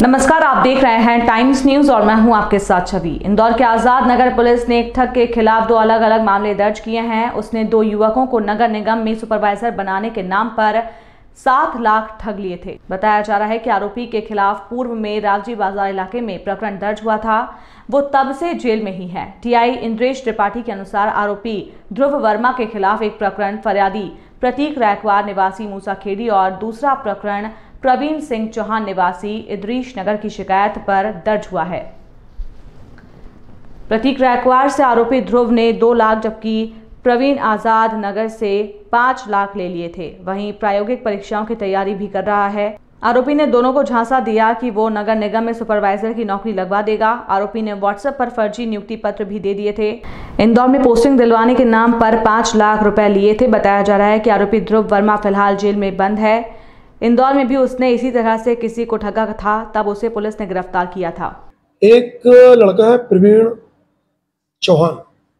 नमस्कार, आप देख रहे हैं टाइम्स न्यूज और मैं हूं आपके साथ छवि। इंदौर के आजाद नगर पुलिस ने एक ठग के खिलाफ 2 अलग अलग मामले दर्ज किए हैं। उसने 2 युवकों को नगर निगम में सुपरवाइजर बनाने के नाम पर 7 लाख ठग लिए थे। बताया जा रहा है कि आरोपी के खिलाफ पूर्व में रावजी बाजार इलाके में प्रकरण दर्ज हुआ था। वो तब से जेल में ही है। टीआई इंद्रेश त्रिपाठी के अनुसार आरोपी ध्रुव वर्मा के खिलाफ एक प्रकरण फरियादी प्रतीक रैकवार निवासी मूसाखेड़ी और दूसरा प्रकरण प्रवीण सिंह चौहान निवासी इदरीश नगर की शिकायत पर दर्ज हुआ है। प्रतीक रैकवार से आरोपी ध्रुव ने 2 लाख जबकि प्रवीण आजाद नगर से 5 लाख ले लिए थे। वहीं प्रायोगिक परीक्षाओं की तैयारी भी कर रहा है। आरोपी ने दोनों को झांसा दिया कि वो नगर निगम में सुपरवाइजर की नौकरी लगवा देगा। आरोपी ने व्हाट्सएप पर फर्जी नियुक्ति पत्र भी दे दिए थे। इंदौर में पोस्टिंग दिलवाने के नाम पर 5 लाख रुपए लिए थे। बताया जा रहा है कि आरोपी ध्रुव वर्मा फिलहाल जेल में बंद है। इंदौर में भी उसने इसी तरह से किसी को ठगा था, तब उसे पुलिस ने गिरफ्तार किया था। एक लड़का है प्रवीण चौहान,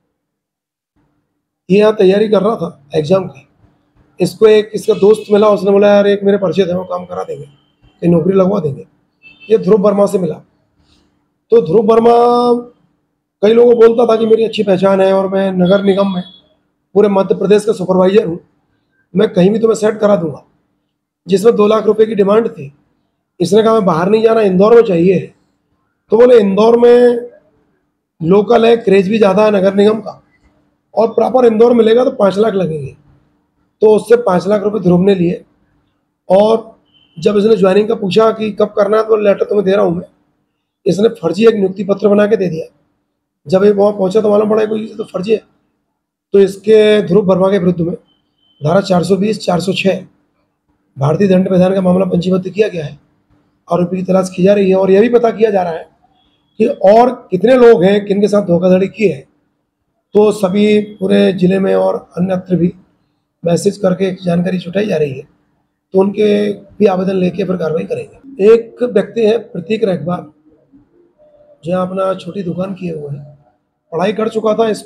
ये यहाँ तैयारी कर रहा था एग्जाम की। इसको एक इसका दोस्त मिला, उसने बोला यार एक मेरे परिचित है, वो काम करा देंगे, ये नौकरी लगवा देंगे। ये ध्रुव वर्मा से मिला। तो ध्रुव वर्मा कई लोगों को बोलता था कि मेरी अच्छी पहचान है और मैं नगर निगम में पूरे मध्य प्रदेश का सुपरवाइजर हूँ, मैं कहीं भी तुम्हें सेट करा दूंगा, जिसमें 2 लाख रुपए की डिमांड थी। इसने कहा मैं बाहर नहीं जाना, इंदौर में चाहिए। तो बोले इंदौर में लोकल है, क्रेज भी ज़्यादा है नगर निगम का, और प्रॉपर इंदौर मिलेगा तो 5 लाख लगेंगे। तो उससे 5 लाख रुपए ध्रुव ने लिए। और जब इसने ज्वाइनिंग का पूछा कि कब करना है, तो लेटर तुम्हें दे रहा हूँ मैं, इसने फर्जी एक नियुक्ति पत्र बना के दे दिया। जब ये वहाँ पहुँचा तो मालूम पड़ा कोई तो फर्जी है। तो इसके ध्रुव वर्मा के विरुद्ध में धारा 420, 406 भारतीय दंड विधान का मामला पंजीबद्ध किया गया है। आरोपी की तलाश की जा रही है और यह भी पता किया जा रहा है कि और कितने लोग हैं किनके साथ धोखाधड़ी की है। तो सभी पूरे जिले में और अन्यत्र भी मैसेज करके जानकारी छुटाई जा रही है, तो उनके भी आवेदन लेके फिर कार्रवाई करेंगे। एक व्यक्ति है प्रतीक रैकवार, जहाँ अपना छोटी दुकान किए हुए हैं, पढ़ाई कर चुका था।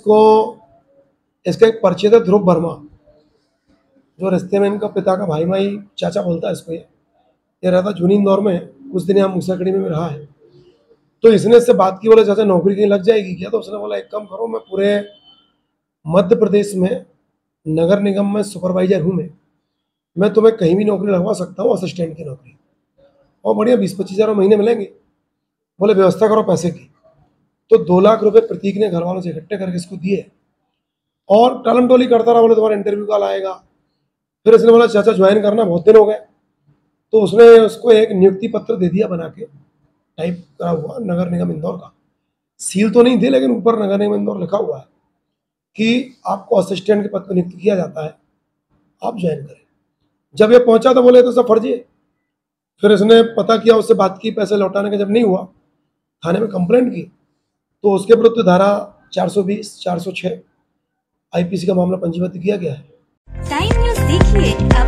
इसका एक परिचित है ध्रुव वर्मा, जो रिश्ते में इनका पिता का भाई माई चाचा बोलता है इसको। ये रहता जूनी इंदौर में, कुछ दिन यहाँ मूसाखेड़ी में भी रहा है। तो इसने इससे बात की, बोले चाचा नौकरी कहीं लग जाएगी क्या? तो उसने बोला एक काम करो, मैं पूरे मध्य प्रदेश में नगर निगम में सुपरवाइजर हूँ, मैं तुम्हें कहीं भी नौकरी लगवा सकता हूँ, असिस्टेंट की नौकरी, और बढ़िया 20-25 हज़ार महीने मिलेंगे। बोले व्यवस्था करो पैसे की। तो 2 लाख रुपये प्रतीक ने घर वालों से इकट्ठे करके इसको दिए और टालम टोली करता रहा। बोले तुम्हारा इंटरव्यू कल आएगा। फिर इसने बोला चाचा ज्वाइन करना, बहुत दिन हो गए। तो उसने उसको एक नियुक्ति पत्र दे दिया बना के, टाइप करा हुआ, नगर निगम इंदौर का। सील तो नहीं थी, लेकिन ऊपर नगर निगम इंदौर लिखा हुआ है कि आपको असिस्टेंट के पद पर नियुक्त किया जाता है, आप ज्वाइन करें। जब ये पहुंचा तो बोले तो सब फर्जी है। फिर इसने पता किया, उससे बात की, पैसे लौटाने का जब नहीं हुआ, थाने में कंप्लेंट की। तो उसके विरुद्ध धारा 420, 406 आईपीसी का मामला पंजीबद्ध किया गया है। टाइम न्यूज़ देखिए।